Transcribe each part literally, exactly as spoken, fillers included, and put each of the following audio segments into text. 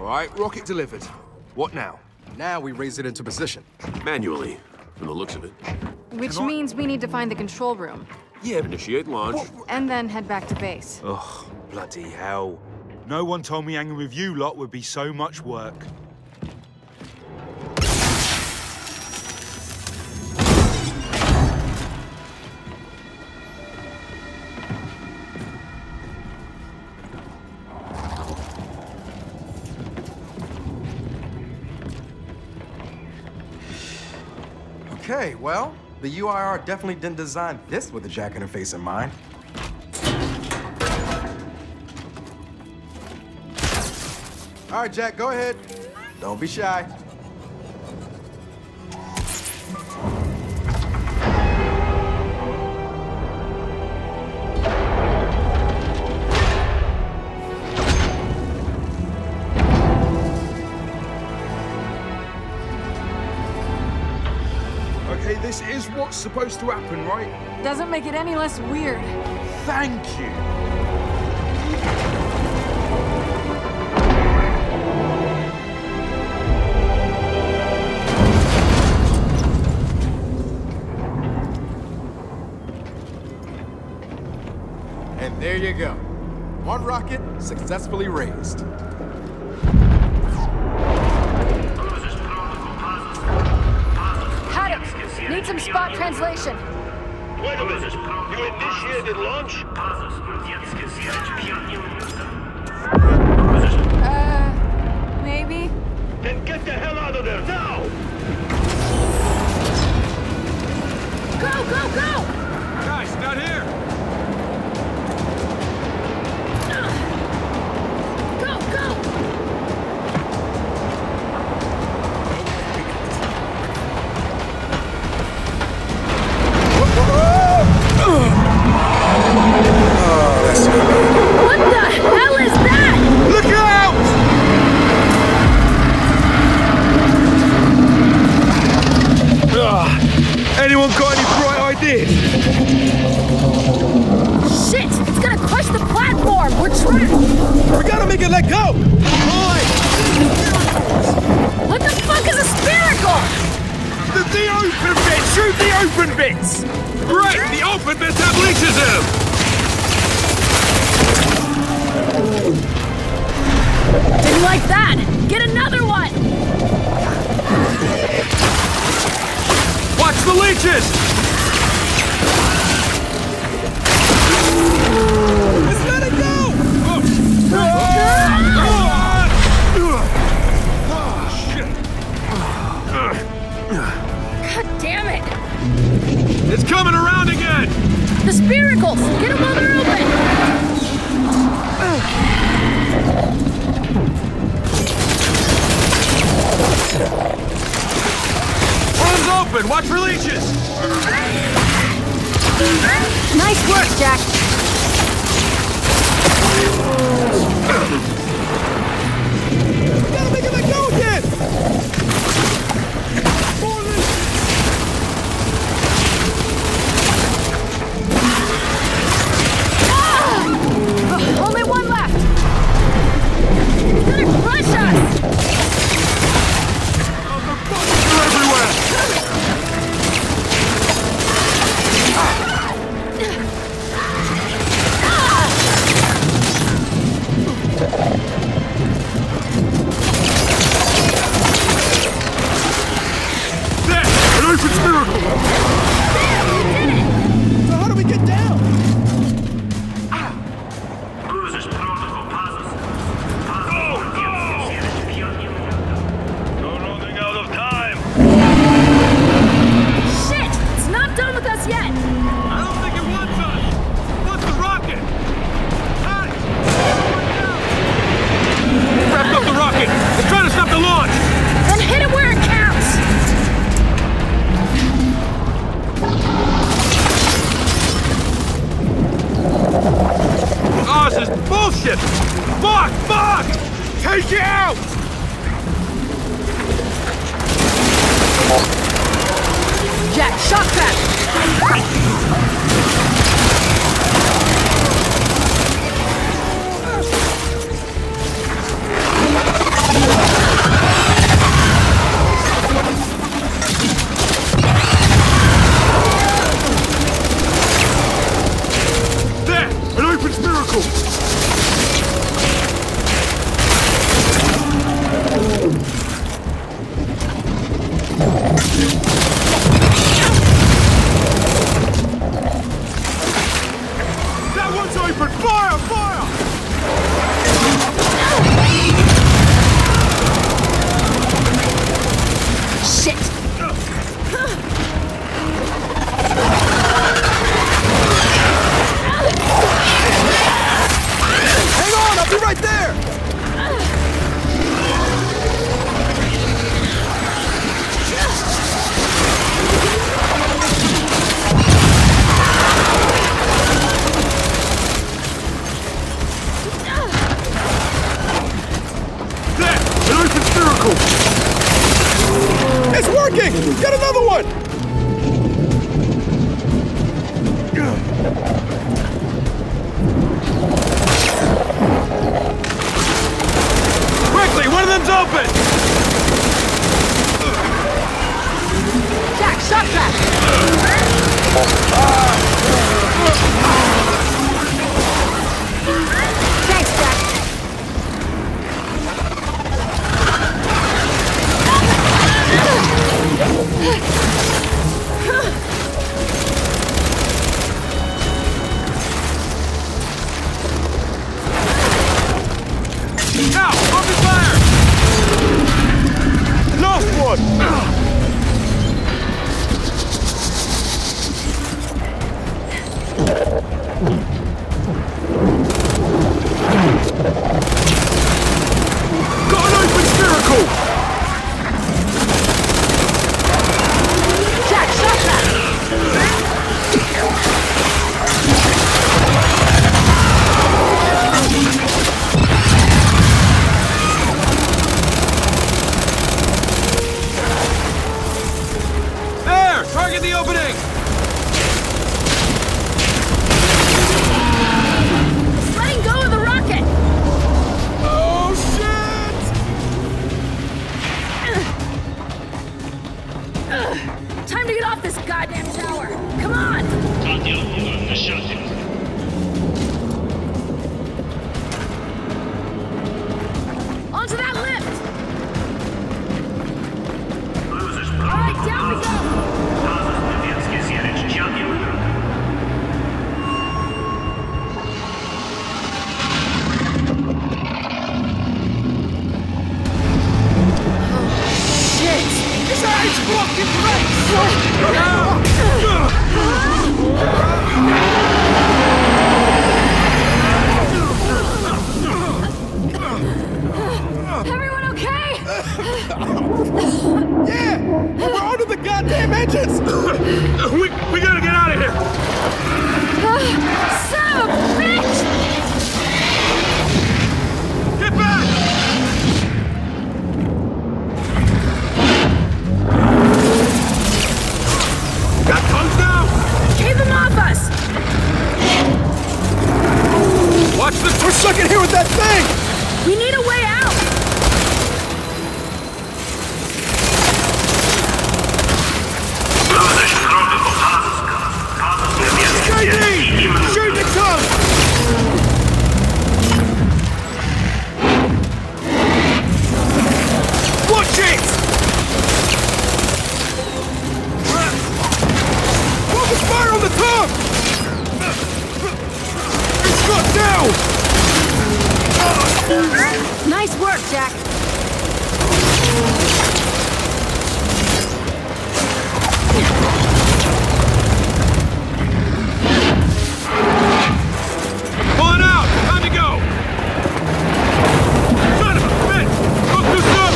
right, rocket delivered. What now? Now we raise it into position. Manually, from the looks of it. Which means we need to find the control room. Yeah, initiate launch. And then head back to base. Ugh, bloody hell. No one told me hanging with you lot would be so much work. Okay, well, the U I R definitely didn't design this with a jack interface in mind. All right, Jack, go ahead. Don't be shy. Okay, this is what's supposed to happen, right? Doesn't make it any less weird. Thank you. And there you go. One rocket successfully raised. Haddock, need some spot translation. Wait a minute. You initiated launch? Uh, maybe? Then get the hell out of there now! Go, go, go! Guys, not here! Go, go! What the hell is that? Look out! Ugh. Anyone got any bright ideas? Shit! It's gonna crush the platform! We're trapped! We gotta make it let go! Boy! What the fuck is a spherical? The, the open bits! Shoot the open bits! Great! The open bits have leeches in them! Didn't like that! Get another one! Watch the leeches! Let's let it go! God damn it! It's coming around again! The spiracles! Get them while they're open! One's open! Watch for leeches! Nice work, Jack! Gotta make it let go again! Ah! Only one left! It's gonna crush us! They're everywhere! There! An open spherical! So how do we get down? You're running out of time! Shit! It's not done with us yet! I don't think it wants us! It wants the rocket! Got it! Wrapped up the rocket! It's trying to stop the launch! Then hit it where it counts! Oh, this is bullshit! Fuck! Fuck! Take it out! Jack, shock trap! the shuttle. Onto that lift! Losers All right, down we go! Советский сервис Чагин. Shit! This ain't fucking place! Everyone okay? Yeah! We're onto the goddamn engines! we, we gotta get out of here! Son of a bitch! Get back! Got guns now! Keep them off us! Watch the... We're stuck in here with that thing! We need a way out! Losers протокол Азовска. Азовская J D! Shoot the tongue! Watch it! Focus fire on the tongue! It's got down! Nice work, Jack. Pulling out! Time to go! Son of a bitch! Look this up!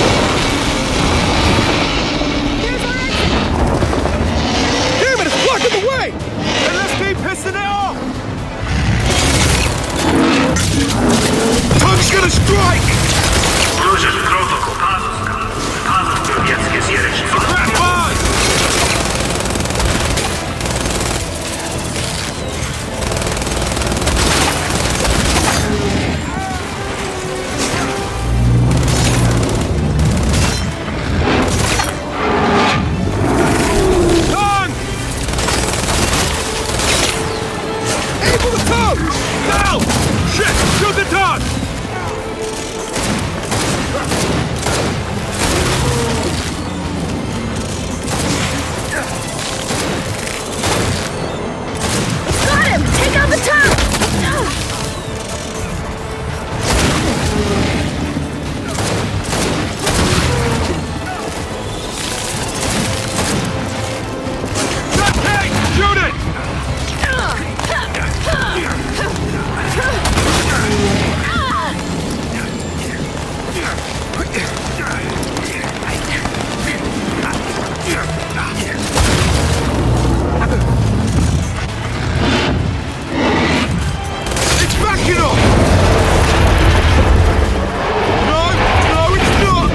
Here's our exit! Damn it, it's blocking the way! Then let's keep pissing it off! Tongue's gonna strike! Losers протокол Азовска. Азовский советский сервис. Crap on! Tongue! Aim for the tongue! Now! Shit! Shoot the tongue! Got him! Take out the tongue! Okay! Shoot it! It's backing off! No, no, it's not!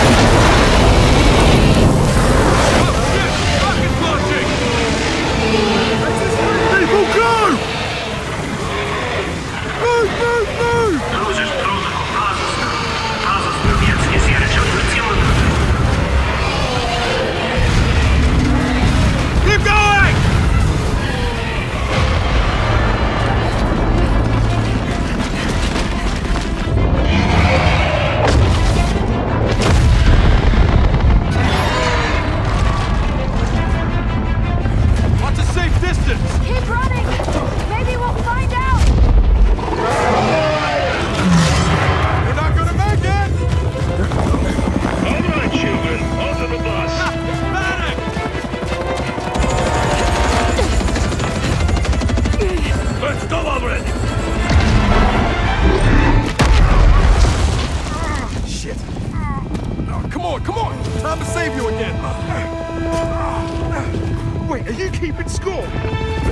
Oh shit! Rocket launching! People, go! Move, move, move! Losers протокол Азовска. Азовский советский сервис. Keep going! What's a safe distance? Keep running! Maybe we'll find out! You're not gonna make it! All right, children. Onto the bus. Panic! Let's go already. Shit. Oh, come on, come on! Time to save you again! Wait, are you keeping score?